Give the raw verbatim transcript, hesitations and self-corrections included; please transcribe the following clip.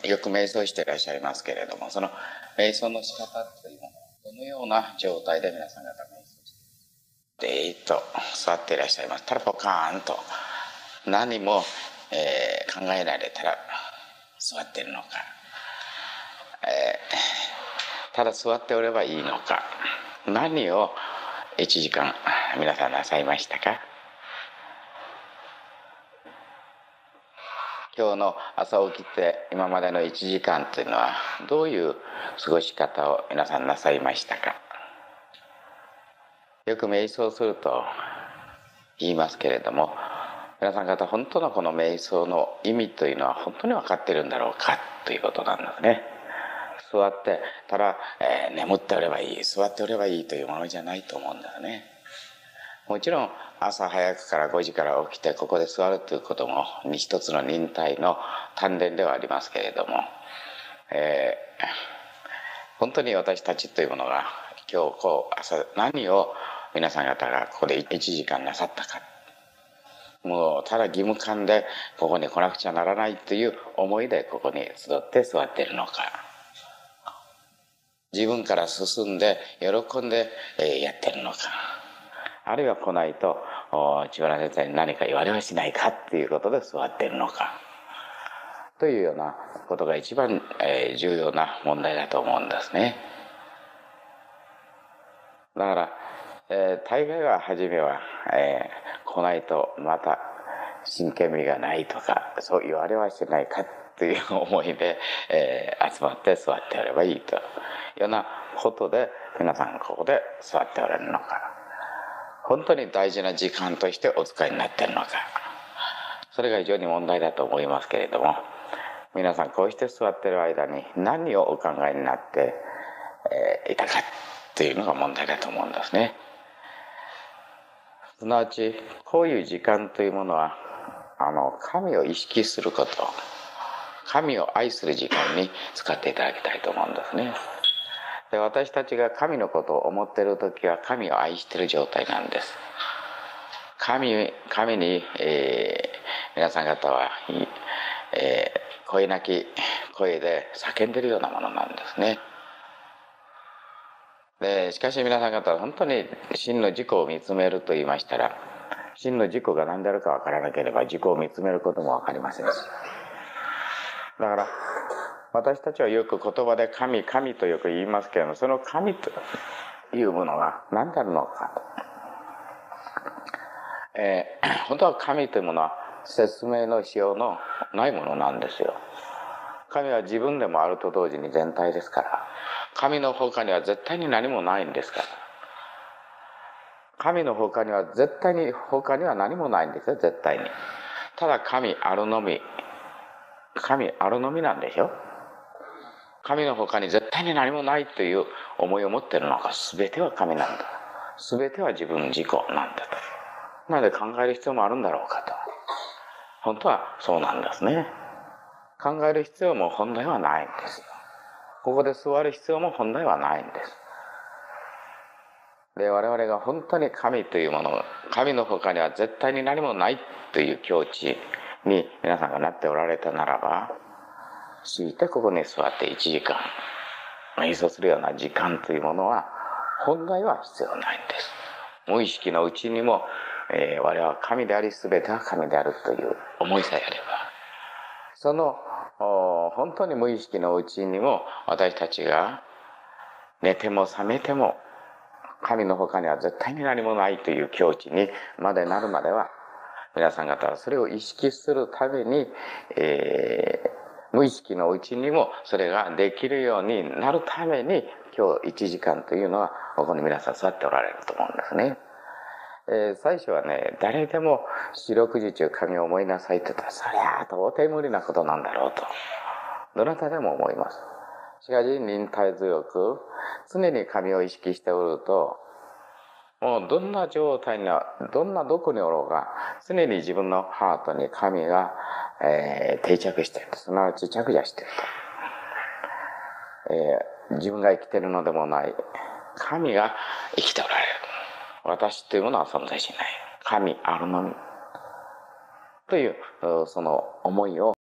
よく瞑想していらっしゃいますけれども、その瞑想の仕方というのはどのような状態で皆さん方瞑想してでーっと座っていらっしゃいます。ただポカーンと何も、えー、考えられたら座っているのか、えー、ただ座っておればいいのか、何をいちじかん皆さんなさいましたか？今日の朝起きて今までのいちじかんというのはどういう過ごし方を皆さんなさいましたか？よく瞑想すると言いますけれども、皆さん方本当のこの瞑想の意味というのは本当に分かっているんだろうかということなんですね。座ってただ、えー、眠っておればいい、座っておればいいというものじゃないと思うんですね。もちろん朝早くからごじから起きてここで座るということも一つの忍耐の鍛錬ではありますけれども、えー、本当に私たちというものが今日こう朝何を皆さん方がここでいちじかんなさったか、もうただ義務感でここに来なくちゃならないという思いでここに集って座っているのか、自分から進んで喜んでやってるのか、あるいは来ないと千原先生に何か言われはしないかっていうことで座っているのかというようなことが一番重要な問題だと思うんですね。だから、えー、大概は初めは、えー、来ないとまた真剣味がないとかそう言われはしないかという思いで、えー、集まって座っておればいいというようなことで皆さんここで座っておられるのか、本当に大事な時間としてお使いになっているのか、それが非常に問題だと思いますけれども、皆さんこうして座っている間に何をお考えになって、えー、いたかというのが問題だと思うんですね。すなわちこういう時間というものはあの神を意識すること、神を愛する時間に使っていただきたいと思うんですね。で、私たちが神のことを思っているときは神を愛している状態なんです。神、神に、えー、皆さん方は、えー、声なき声で叫んでいるようなものなんですね。でしかし皆さん方は本当に真の自己を見つめると言いましたら、真の自己が何であるか分からなければ自己を見つめることも分かりませんし、だから私たちはよく言葉で神神とよく言いますけれども、その神というものが何であるのか、えー、本当は神というものは説明のしようのないものなんですよ。神は自分でもあると同時に全体ですから、神の他には絶対に何もないんですから、神の他には絶対に他には何もないんですよ、絶対に。ただ神あるのみ、神あるのみなんでしょ。神の他に絶対に何もないという思いを持っているのが全ては神なんだ、全ては自分自己なんだと。なので考える必要もあるんだろうかと。本当はそうなんですね。考える必要も本来はないんです。ここで座る必要も本来はないんです。で、我々が本当に神というもの、神の他には絶対に何もないという境地に皆さんがなっておられたならば、ついてここに座っていちじかん瞑想するような時間というものは本来は必要ないんです。無意識のうちにも、えー、我々は神であり全ては神であるという思いさえあれば、その本当に無意識のうちにも私たちが寝ても覚めても神の他には絶対に何もないという境地にまでなるまでは、皆さん方はそれを意識するために、えー、無意識のうちにもそれができるようになるために今日いちじかんというのはここに皆さん座っておられると思うんですね。えー、最初はね、誰でも四六時中神を思いなさいって言ったら、そりゃあ到底無理なことなんだろうとどなたでも思います。しかし忍耐強く常に神を意識しておると、もうどんな状態にはどんなどこにおろうが常に自分のハートに神が、えー、定着している、すなわち着座していると、えー、自分が生きているのでもない神が生きておられる。私というものは存在しない、神あるのみというその思いを